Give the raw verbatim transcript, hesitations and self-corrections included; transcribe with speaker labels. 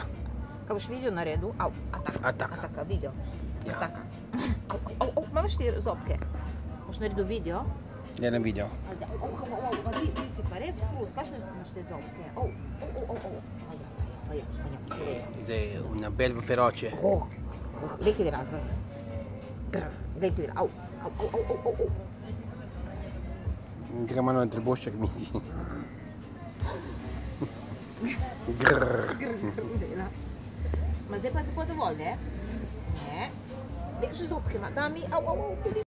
Speaker 1: Kaj boš video naredil? Au, ataka.
Speaker 2: Ataka.
Speaker 1: Ataka, video.
Speaker 2: Ja.
Speaker 1: Ataka. Au, au, au, imaš ti zobke? Boš naredil video?
Speaker 2: Ja, ne video.
Speaker 1: Ajde, au, au, au, au, au, ti, ti si pa res krut, kakšne imaš te zobke? Au, au, au, au, au. Ajde, ajde, ajde, ajde.
Speaker 2: Zdaj, una belva feroce.
Speaker 1: Oh, oh, glej ti vera, grr. Grr, glej ti vera, au, au, au, au, au, au, au.
Speaker 2: Gre malo na trebušček, misli. Grrr.
Speaker 1: Grr, grr, dela. Ma zdaj pa je tako dovolj, ne? Ne? Daj še zobke, ma, da mi, au, au, au, tudi.